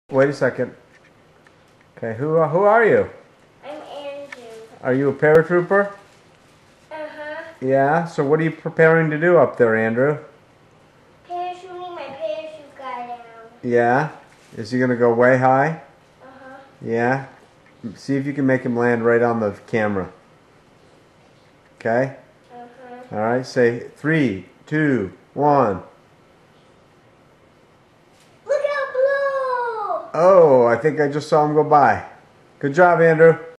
Wait a second. Okay, who are you? I'm Andrew. Are you a paratrooper? Uh-huh. Yeah, so what are you preparing to do up there, Andrew? Parachuting my parachute guy down. Yeah? Is he gonna go way high? Uh-huh. Yeah? See if you can make him land right on the camera. Okay? Uh-huh. Alright, say 3, 2, 1. Look out below! Oh, I think I just saw him go by. Good job, Andrew.